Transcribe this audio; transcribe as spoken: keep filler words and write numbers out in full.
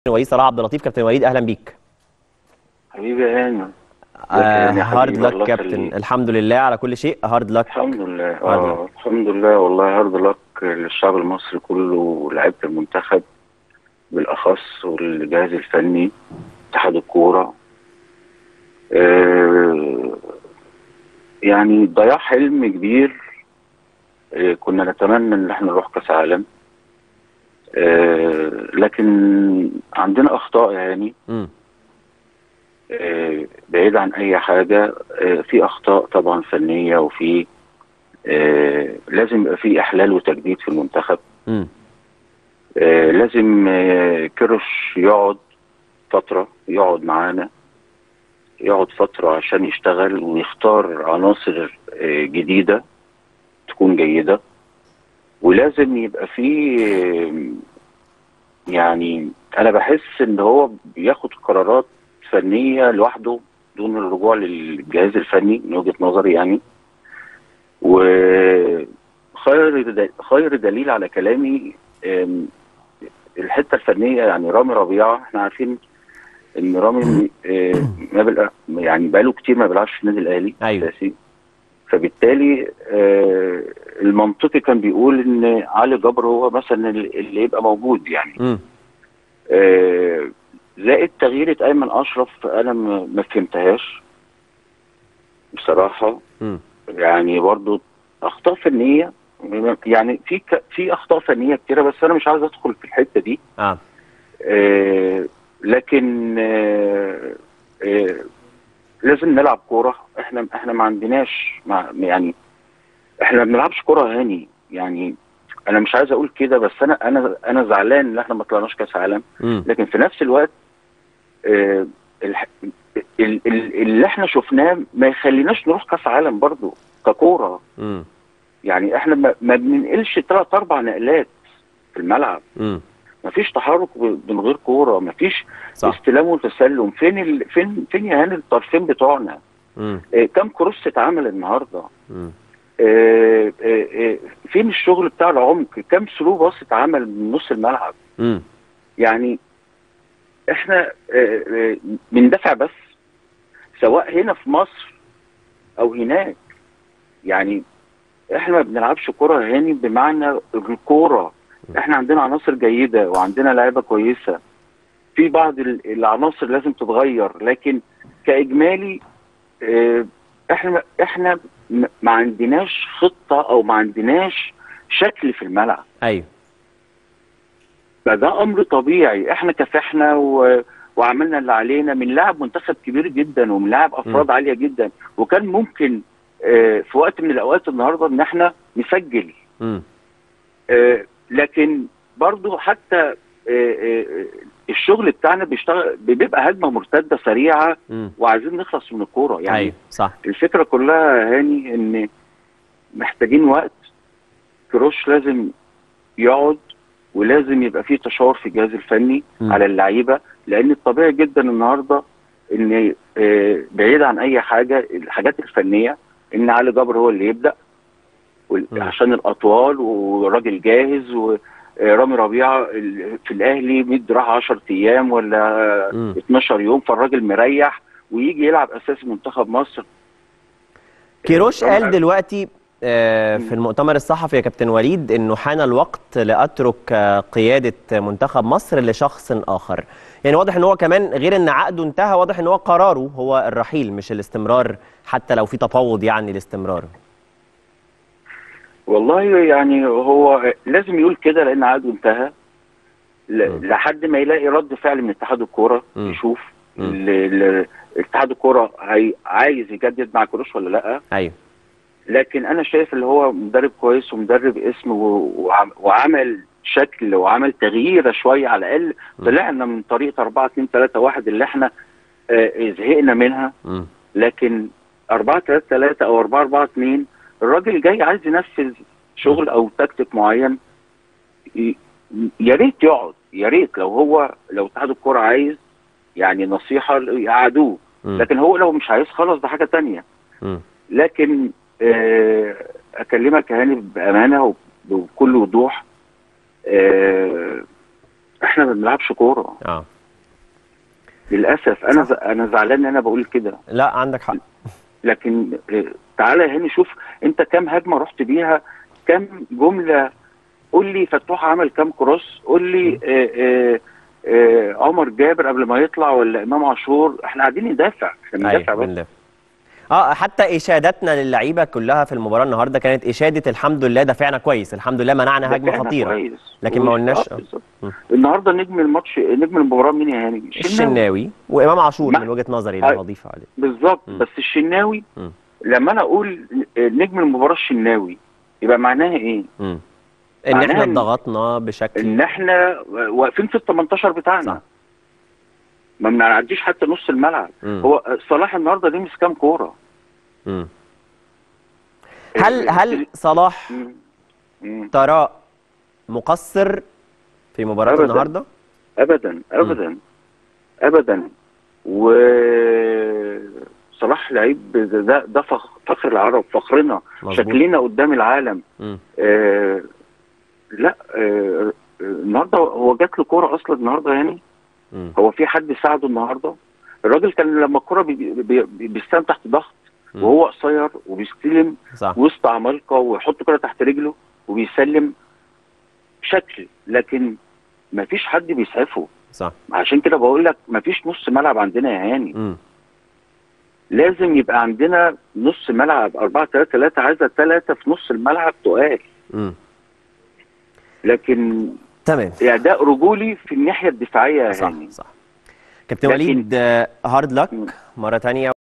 وليد صلاح عبد اللطيف. كابتن وليد اهلا بيك. حبيبي يا هاني. ازيك يا آه هاني يا هارد حبيبي، لك الله كابتن، يخليك. الحمد لله على كل شيء. هارد لك. الحمد لله. هارد لك. اه الحمد لله والله، هارد لك للشعب المصري كله ولاعيبه المنتخب بالاخص والجهاز الفني اتحاد الكوره. آه يعني ضياع حلم كبير. آه كنا نتمنى ان احنا نروح كاس عالم. آه لكن عندنا اخطاء يعني. امم آه بعيد عن اي حاجه. آه في اخطاء طبعا فنيه، وفي آه لازم يبقى في احلال وتجديد في المنتخب. امم آه لازم آه كيروش يقعد فتره، يقعد معانا، يقعد فتره عشان يشتغل ويختار عناصر آه جديده تكون جيده. ولازم يبقى في آه يعني انا بحس ان هو بياخد قرارات فنيه لوحده دون الرجوع للجهاز الفني من وجهه نظري يعني. وخير خير دليل على كلامي آم، الحته الفنيه. يعني رامي ربيعه، احنا عارفين ان رامي آه، ما بيلع- يعني بقاله كتير ما بيلعبش في النادي الاهلي ايوه. اساسي. فبالتالي آه، المنطقي كان بيقول ان علي جبر هو مثلا اللي يبقى موجود يعني. امم آه، زائد تغيير ايمن اشرف، انا ما ما فهمتهاش بصراحه. امم يعني برضو اخطاء فنيه. يعني في ك... في اخطاء فنيه كتيره، بس انا مش عاوز ادخل في الحته دي. اه آه لكن آه آه لازم نلعب كوره. احنا احنا ما عندناش مع يعني احنا ما بنلعبش كوره هاني يعني. انا مش عايز اقول كده، بس انا انا انا زعلان ان احنا ما طلعناش كاس عالم. امم لكن في نفس الوقت آه الح... ال- ال- اللي احنا شفناه ما يخليناش نروح كاس عالم برضو ككوره. امم يعني احنا ما, ما بننقلش ثلاث اربع نقلات في الملعب. امم ما فيش تحرك ب- من غير كوره، ما فيش صح. استلام وتسلم. فين ال... فين فين يا هاني الطرفين بتوعنا؟ امم اه كم كروس اتعمل النهارده؟ امم اه اه اه فين الشغل بتاع العمق؟ كم ثرو باص اتعمل من نص الملعب؟ امم يعني احنا اه اه بندافع بس، سواء هنا في مصر او هناك. يعني احنا ما بنلعبش كوره هاني بمعنى الكوره. احنا عندنا عناصر جيده وعندنا لعيبه كويسه. في بعض ال- العناصر لازم تتغير، لكن كاجمالي اه، احنا احنا م- ما عندناش خطه او ما عندناش شكل في الملعب. ايوه. فده امر طبيعي. احنا كافحنا و... وعملنا اللي علينا من لاعب منتخب كبير جدا ومن لاعب امم افراد عاليه جدا. وكان ممكن اه، في وقت من الاوقات النهارده ان احنا نسجل. امم آه، لكن برضو حتى آه، آه، الشغل بتاعنا بيشتغل بيبقى هجمه مرتده سريعه امم وعايزين نخلص من الكوره يعني. ايوه صح. الفكره كلها هاني ان محتاجين وقت. كروش لازم يقعد، ولازم يبقى فيه تشاور في الجهاز الفني امم على اللعيبه. لان الطبيعي جدا النهارده ان آه، بعيد عن اي حاجه الحاجات الفنيه ان علي جبر هو اللي يبدا، وال- امم عشان الاطوال والراجل جاهز. ورامي ربيعه ال- في الاهلي مد راح عشرة ايام ولا امم اتناشر يوم، فالراجل مريح ويجي يلعب اساسي منتخب مصر. آه، كيروش رامي قال دلوقتي آه، في مم. المؤتمر الصحفي يا كابتن وليد انه حان الوقت لاترك آه، قياده منتخب مصر لشخص اخر. يعني واضح ان هو كمان غير ان عقده انتهى، واضح ان هو قراره هو الرحيل مش الاستمرار، حتى لو في تفاوض يعني الاستمرار. والله يعني هو لازم يقول كده لان عقده انتهى. امم ل- لحد ما يلاقي رد فعل من اتحاد الكوره، امم يشوف امم ال- ال- اتحاد الكوره هي- عايز يجدد مع كروش ولا لا. ايوه. لكن انا شايف اللي هو مدرب كويس ومدرب اسم و- وعم- وعمل شكل وعمل تغيير شويه على الاقل. امم طلعنا من طريقه اربعة اتنين تلاتة واحد اللي احنا آه، زهقنا منها. امم لكن اربعة تلاتة تلاتة او اربعة اربعة اتنين الراجل جاي عايز ينفذ امم شغل او تكتيك معين. ي- يا ريت يقعد، يا ريت لو هو لو اتحاد الكوره عايز يعني نصيحه يقعدوه. امم لكن هو لو مش عايز خلاص ده حاجه تانيه. امم لكن آه، اكلمك يا هاني بامانه وبكل وضوح. آه، احنا ما بنلعبش كوره. اه للاسف انا صح. ز... انا زعلان ان انا بقول كده. لا عندك حق. لكن آه، تعالى هنا شوف انت كام هجمه رحت بيها، كام جمله. قول لي فتوح عمل كام كروس، قول لي آه آه آه عمر جابر قبل ما يطلع ولا امام عاشور. احنا قاعدين ندافع، احنا ايوه بندافع بس. بندافع. اه حتى اشادتنا للعيبه كلها في المباراه النهارده كانت اشاده الحمد لله دافعنا كويس، الحمد لله منعنا هجمه دافعنا خطيره، كويس لكن ما وش- اه قلناش. اه بالظبط. م. النهارده نجم الماتش، نجم المباراه مين يا هاني؟ الشناوي. الشناوي وامام عاشور من ما وجهه نظري آه، لو اضيف عليه. بالظبط. م. بس الشناوي م. لما انا اقول نجم المباراه الشناوي يبقى معناها ايه؟ م. ان احنا معناها ان اتضغطنا إن بشكل. احنا واقفين في ال تمنتاشر صح. بتاعنا، ما بنعديش حتى نص الملعب. م. هو صلاح النهارده لمس كام كوره؟ م. هل هل صلاح مم. مم. ترى مقصر في مباراه ابدا النهارده؟ ابدا م. ابدا ابدا. وصلاح لعيب، ده ده فخ- فخر العرب، فخرنا، مظبوط. شكلنا قدام العالم. م. آه لا آه النهارده هو جات له كوره اصلا النهارده يعني. م. هو في حد ساعده النهارده؟ الراجل كان لما الكوره بي بي بي بيستلم تحت ضغط م. وهو قصير وبيستلم صح. وسط عمالقه ويحط كوره تحت رجله وبيسلم شكل، لكن ما فيش حد بيسعفه. صح. عشان كده بقول لك ما فيش نص ملعب عندنا يا هاني. م. لازم يبقى عندنا نص ملعب أربعة ثلاثة ثلاثة، عايزه ثلاثه في نص الملعب تقال. م. لكن تمام. اداء رجولي في الناحيه الدفاعيه يا صح هاني. صح. كابتن لكن وليد، هارد لك مره ثانيه.